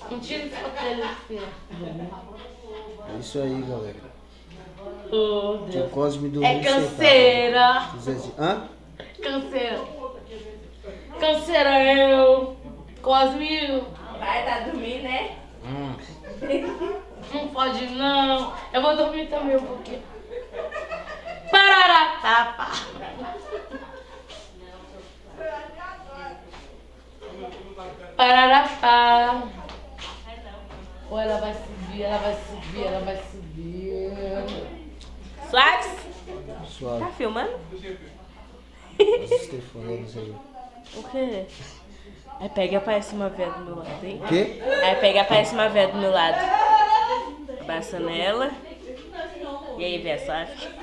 Não tira foto dele, filho. É isso aí, galera. Oh, Tio Deus. Cosme dormiu É canseira. sentado. Hã? Canseira. Canseira eu. Cosme. Vai, tá dormindo, né? Não pode não. Eu vou dormir também um pouquinho. Pararatapa. Pararapá. Ou ela vai subir, ela vai subir, ela vai subir. Suaves? Suave. Tá filmando? Os telefones aí. O quê? Aí pega e aparece uma véia do meu lado, hein? O quê? Aí pega e aparece uma véia do meu lado. Passa nela. E aí, véia, suave?